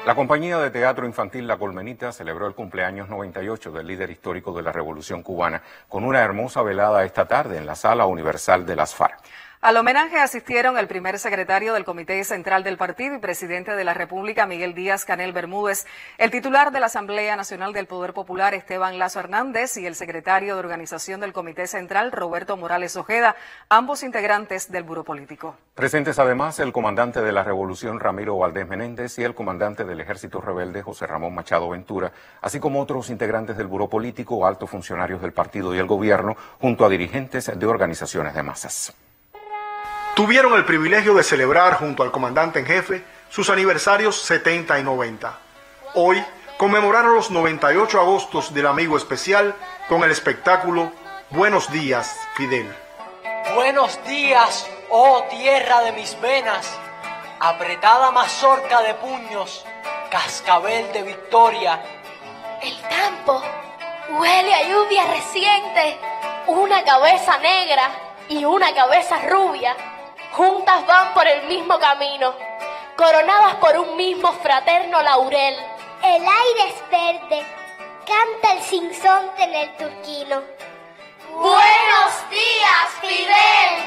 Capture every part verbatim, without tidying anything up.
La compañía de teatro infantil La Colmenita celebró el cumpleaños noventa y ocho del líder histórico de la Revolución Cubana con una hermosa velada esta tarde en la Sala Universal de las FARC. Al homenaje asistieron el primer secretario del Comité Central del Partido y presidente de la República, Miguel Díaz-Canel Bermúdez, el titular de la Asamblea Nacional del Poder Popular, Esteban Lazo Hernández, y el secretario de Organización del Comité Central, Roberto Morales Ojeda, ambos integrantes del Buró Político. Presentes además el comandante de la Revolución, Ramiro Valdés Menéndez, y el comandante del Ejército Rebelde, José Ramón Machado Ventura, así como otros integrantes del Buró Político, altos funcionarios del partido y el gobierno, junto a dirigentes de organizaciones de masas. Tuvieron el privilegio de celebrar junto al comandante en jefe sus aniversarios setenta y noventa. Hoy conmemoraron los noventa y ocho agostos del amigo especial con el espectáculo Buenos días, Fidel. Buenos días, oh tierra de mis venas, apretada mazorca de puños, cascabel de victoria. El campo huele a lluvia reciente, una cabeza negra y una cabeza rubia. Juntas van por el mismo camino, coronadas por un mismo fraterno laurel. El aire es verde, canta el sinsonte en el turquino. ¡Buenos días, Fidel!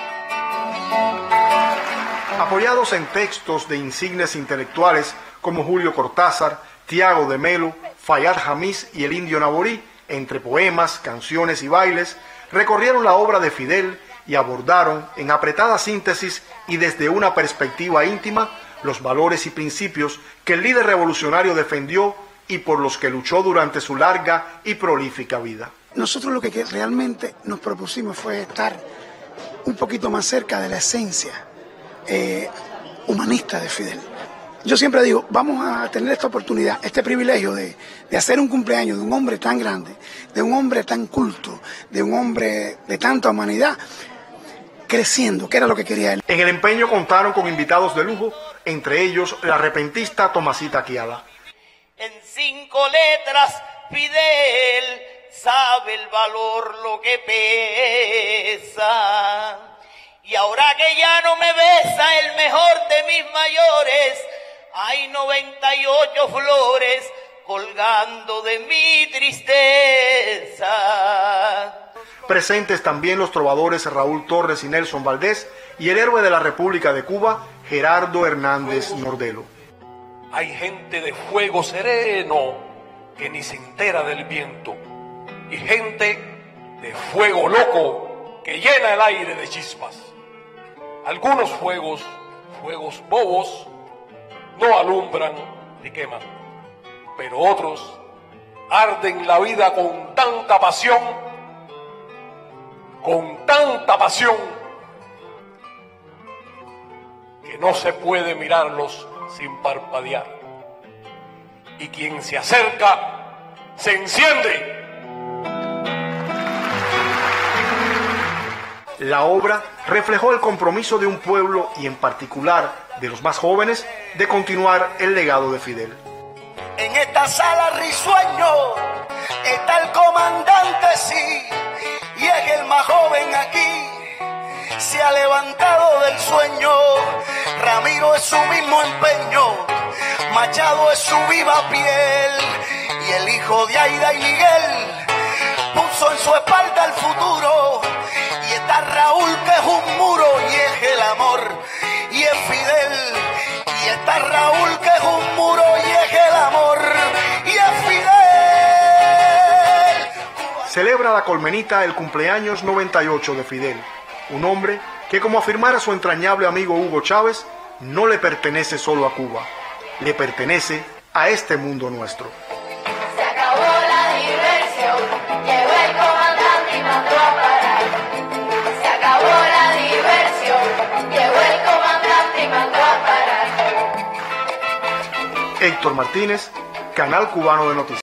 Apoyados en textos de insignes intelectuales como Julio Cortázar, Tiago de Melo, Fayad Jamiz y el Indio Naborí, entre poemas, canciones y bailes, recorrieron la obra de Fidel y abordaron en apretada síntesis y desde una perspectiva íntima los valores y principios que el líder revolucionario defendió y por los que luchó durante su larga y prolífica vida. Nosotros lo que realmente nos propusimos fue estar un poquito más cerca de la esencia eh, humanista de Fidel. Yo siempre digo, vamos a tener esta oportunidad, este privilegio de, de hacer un cumpleaños de un hombre tan grande, de un hombre tan culto, de un hombre de tanta humanidad, creciendo, que era lo que quería él. En el empeño contaron con invitados de lujo, entre ellos la repentista Tomasita Quiala. En cinco letras, Fidel sabe el valor lo que pesa. Y ahora que ya no me besa el mejor de mis mayores, hay noventa y ocho flores colgando de mi tristeza. Presentes también los trovadores Raúl Torres y Nelson Valdés y el héroe de la República de Cuba, Gerardo Hernández Nordelo. Hay gente de fuego sereno que ni se entera del viento y gente de fuego loco que llena el aire de chispas. Algunos fuegos, fuegos bobos, no alumbran ni queman, pero otros arden la vida con tanta pasión con tanta pasión que no se puede mirarlos sin parpadear. Y quien se acerca se enciende. La obra reflejó el compromiso de un pueblo y en particular de los más jóvenes de continuar el legado de Fidel. En esta sala risueño está el comandante, sí, y es el más joven aquí, se ha levantado del sueño. Ramiro es su mismo empeño, Machado es su viva piel, y el hijo de Aida y Miguel puso en su espalda el futuro. Y está Raúl, que es un muro, y es el amor, y es Fidel. Y está Raúl, que es un muro, y es el amor, y es Fidel. Celebra La Colmenita el cumpleaños noventa y ocho de Fidel, un hombre que, como afirmara su entrañable amigo Hugo Chávez, no le pertenece solo a Cuba, le pertenece a este mundo nuestro. Se acabó la diversión, llegó el comandante y mandó a parar. Se acabó la diversión, llegó el comandante y mandó a parar. Héctor Martínez, Canal Cubano de Noticias.